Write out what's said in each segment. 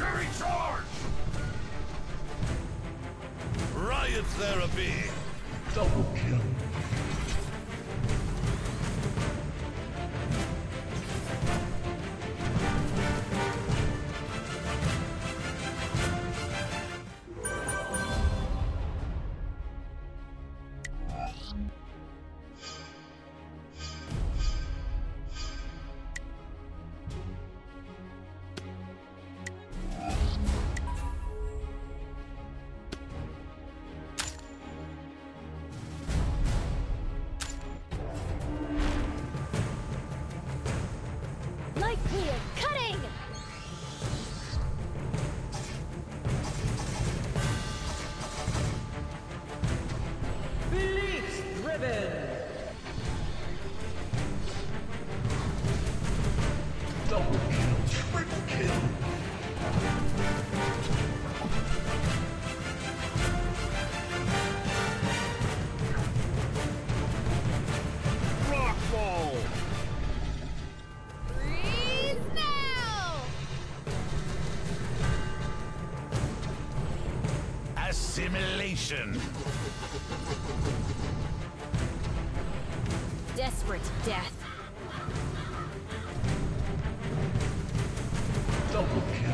Military charge! Riot therapy! Double kill. Light wheel cutting! Beliefs driven! Double kill. Triple kill. Rockfall! Freeze now! Assimilation! Desperate death. Double kill.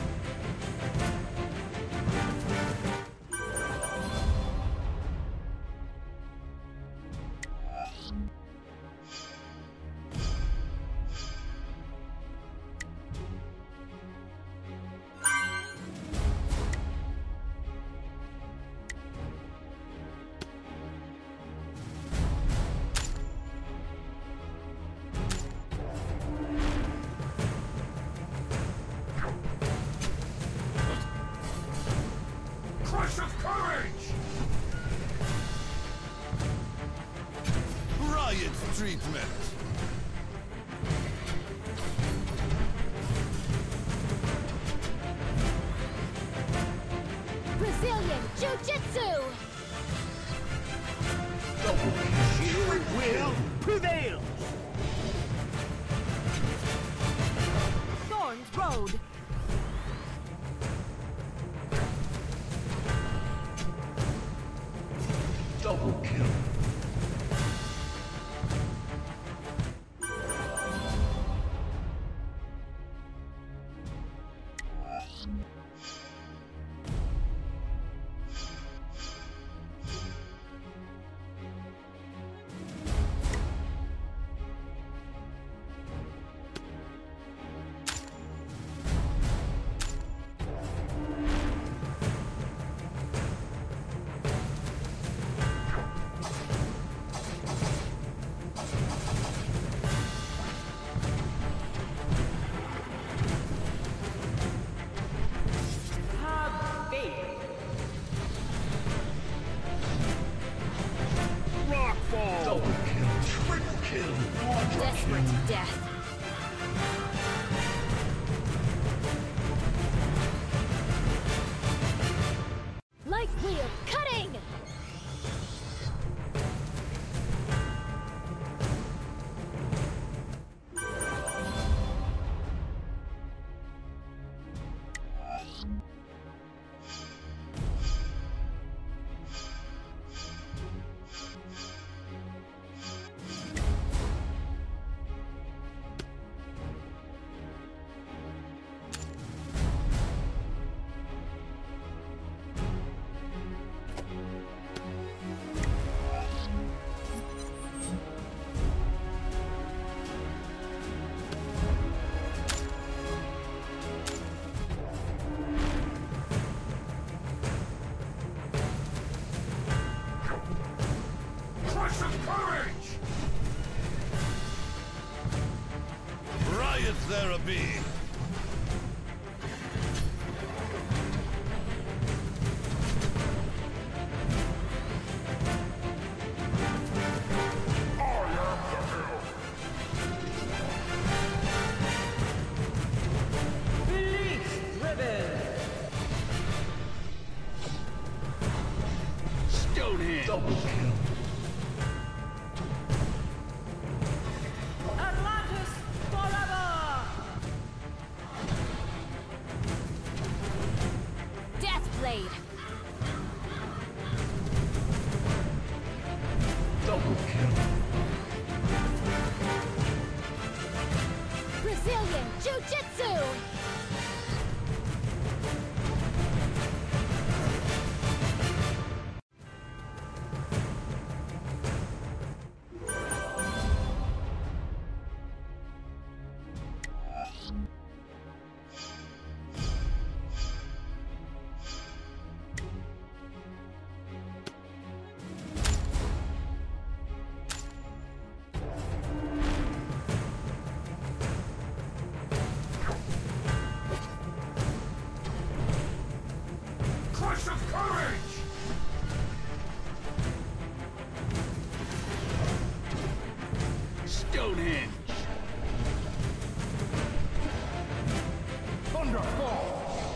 Crush of courage! Riot treatment! Brazilian Jiu-Jitsu! Double kill. Your will prevail! Thorns Road! Double kill. Have faith! Rockfall! Double kill. Triple kill. Quadra Desperate kill. death. Light wheel cutting! Crush of courage! Riot therapy! Beliefs driven! Stonehenge! Double kill. Atlantis forever! blade. Double kill. Brazilian Jiu-Jitsu! Crush of courage! Stonehenge. Thunderfall!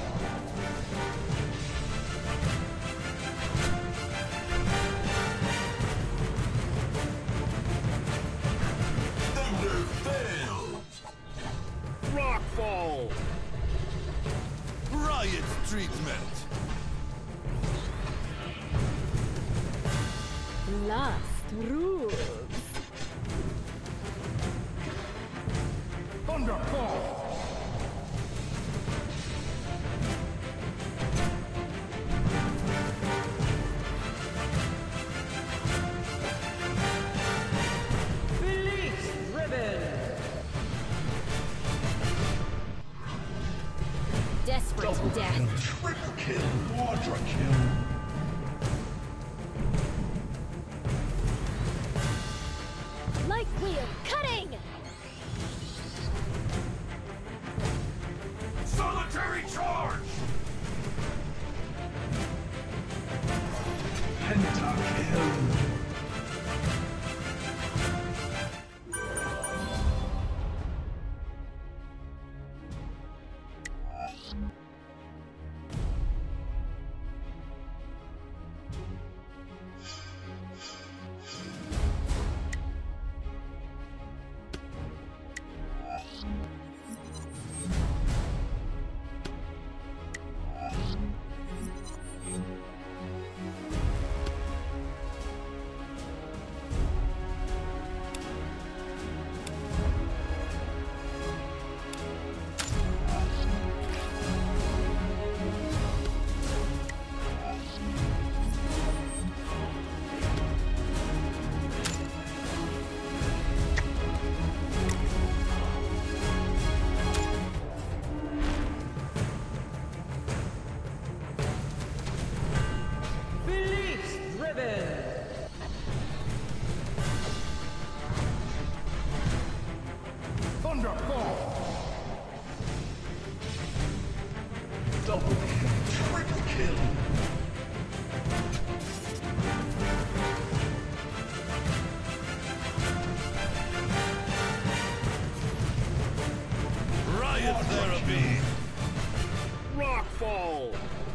Thunderfall! Rockfall. Riot treatment. Last rules. Thunderfall! Release Ribbon. Desperate death. Triple kill! Quadra kill! Light wheel cutting! Solitary charge! Pentakill! Release Ribbon. Thunderfall! Double kill! Triple kill! Riot therapy. Rockfall.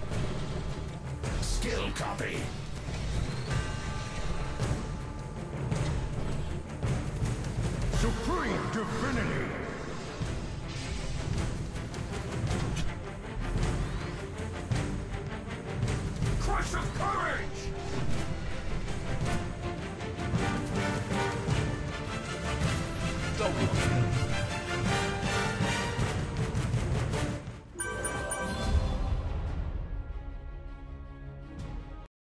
Skill copy! Supreme Divinity! Crush of courage! Double kill!